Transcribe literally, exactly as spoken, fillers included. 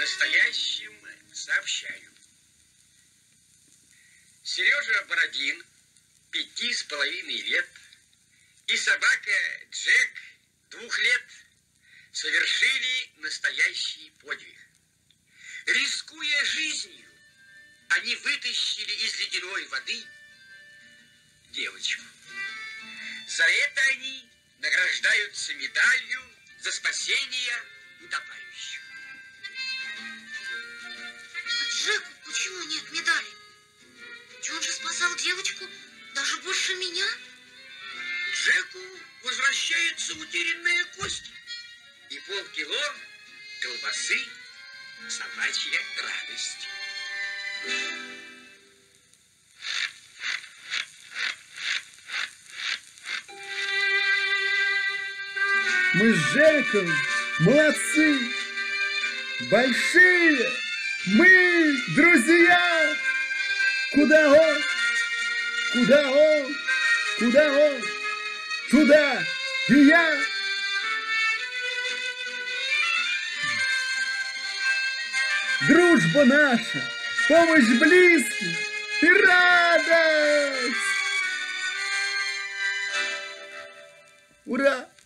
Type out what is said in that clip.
настоящим сообщаю. Сережа Бородин, пяти с половиной лет, и собака Джек, двух лет, совершили настоящий подвиг. Рискуя жизнью, они вытащили из ледяной воды девочку. За это они награждаются медалью за спасение утопающих. А Джеку почему нет медали? Ведь он же спасал девочку даже больше меня. Джеку возвращается утерянная кость и полкило колбасы, собачья радость. Мы с Жеком молодцы, большие, мы друзья. Куда он, куда он, куда он, туда и я. Дружба наша, помощь близким и радость. Ура!